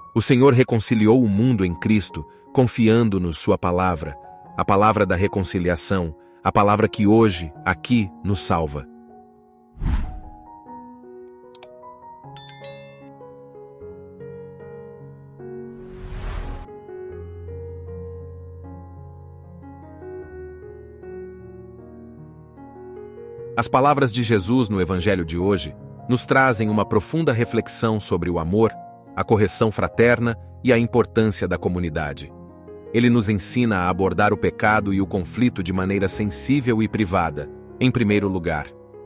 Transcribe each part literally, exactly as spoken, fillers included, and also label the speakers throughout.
Speaker 1: O Senhor reconciliou o mundo em Cristo, confiando-nos sua palavra, a palavra da reconciliação, a palavra que hoje, aqui, nos salva. As palavras de Jesus no Evangelho de hoje nos trazem uma profunda reflexão sobre o amor, a correção fraterna e a importância da comunidade. Ele nos ensina a abordar o pecado e o conflito de maneira sensível e privada, em primeiro lugar.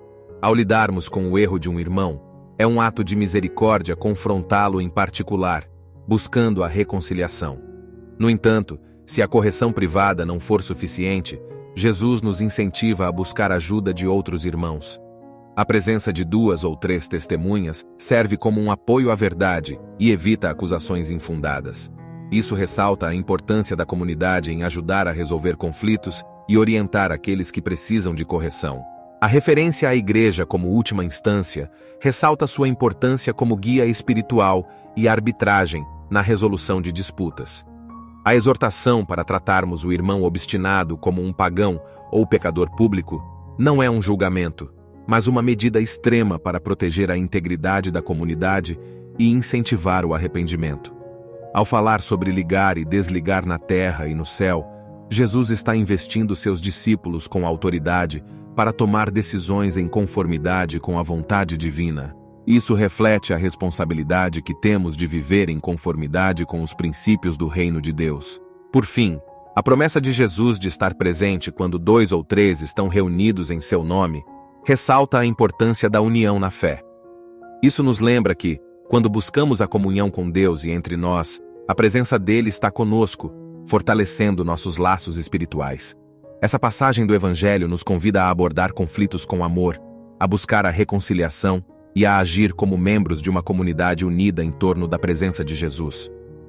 Speaker 1: Ao lidarmos com o erro de um irmão, é um ato de misericórdia confrontá-lo em particular, buscando a reconciliação. No entanto, se a correção privada não for suficiente, Jesus nos incentiva a buscar ajuda de outros irmãos. A presença de duas ou três testemunhas serve como um apoio à verdade e evita acusações infundadas. Isso ressalta a importância da comunidade em ajudar a resolver conflitos e orientar aqueles que precisam de correção. A referência à igreja como última instância ressalta sua importância como guia espiritual e arbitragem na resolução de disputas. A exortação para tratarmos o irmão obstinado como um pagão ou pecador público não é um julgamento, mas uma medida extrema para proteger a integridade da comunidade e incentivar o arrependimento. Ao falar sobre ligar e desligar na terra e no céu, Jesus está investindo seus discípulos com autoridade para tomar decisões em conformidade com a vontade divina. Isso reflete a responsabilidade que temos de viver em conformidade com os princípios do reino de Deus. Por fim, a promessa de Jesus de estar presente quando dois ou três estão reunidos em seu nome ressalta a importância da união na fé. Isso nos lembra que, quando buscamos a comunhão com Deus e entre nós, a presença dele está conosco, fortalecendo nossos laços espirituais. Essa passagem do Evangelho nos convida a abordar conflitos com amor, a buscar a reconciliação e a agir como membros de uma comunidade unida em torno da presença de Jesus.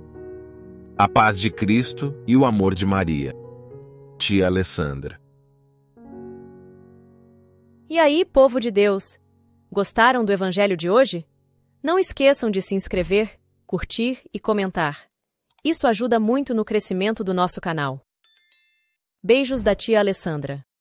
Speaker 1: A paz de Cristo e o amor de Maria. Tia Alessandra.
Speaker 2: E aí, povo de Deus? Gostaram do Evangelho de hoje? Não esqueçam de se inscrever, curtir e comentar. Isso ajuda muito no crescimento do nosso canal. Beijos da tia Alessandra.